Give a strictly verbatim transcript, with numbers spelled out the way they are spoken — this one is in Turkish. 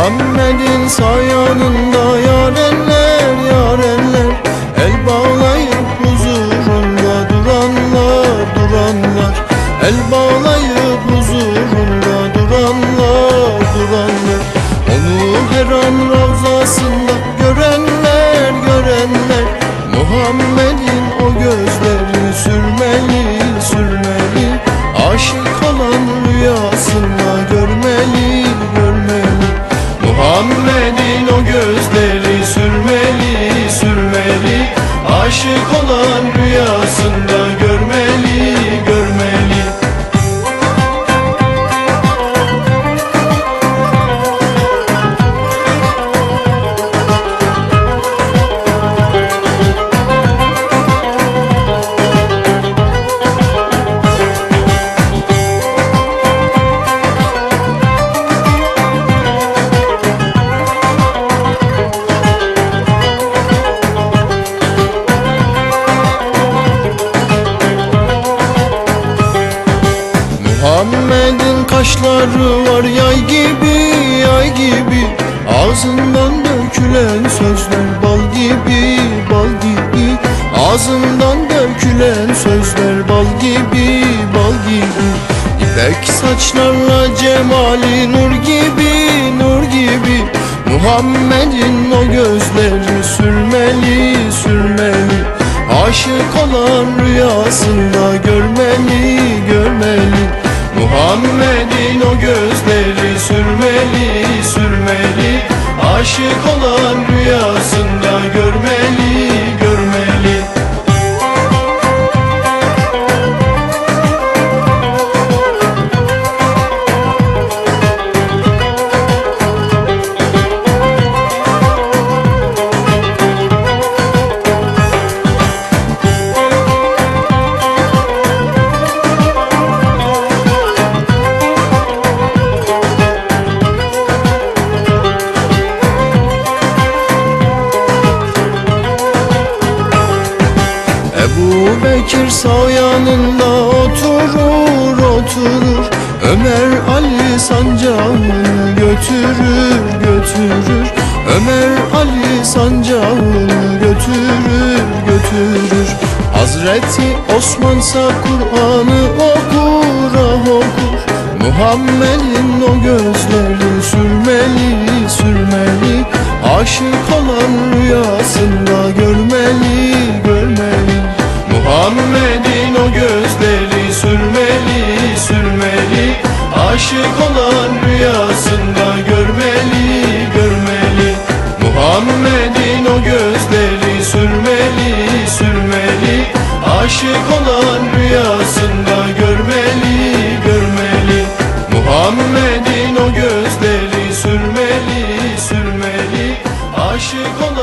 Muhammed'in sayanında yarenler yarenler, el bağlayıp huzurunda duranlar duranlar, el bağlayıp huzurunda duranlar duranlar. Onu her an ravzasında görenler görenler, Muhammed'in o gözleri sürmeli sürmeli, aşık olan rüyasında görmeli görmeli. Muhammed'in o gözleri sürmeli sürmeli, aşık olan rüyasında görmeli görmeli. Muhammed'in kaşları var yay gibi yay gibi, ağzından dökülen sözler bal gibi bal gibi, ağzından dökülen sözler bal gibi bal gibi. İpek saçlarla cemali nur gibi nur gibi, Muhammed'in o gözleri sürmeli sürmeli, aşık olan rüyasında görmeli görmeli. Muhammed'in o gözleri sürmeli sürmeli, aşık olan rüyasında görmeli görmeli. Ebu Bekir sağ yanında oturur oturur, Ömer Ali sancağını götürür götürür, Ömer Ali sancağını götürür götürür. Hazreti Osman'sa Kur'an'ı okur ah okur, Muhammed'in o gözleri sürmeli sürmeli, aşık olan rüyasında görmeli görmeli. Muhammed'in o gözleri sürmeli sürmeli, aşık olan rüyasında görmeli görmeli. Muhammed'in o gözleri sürmeli sürmeli, aşık olan rüyasında görmeli görmeli. Muhammed'in o gözleri sürmeli sürmeli, aşık olan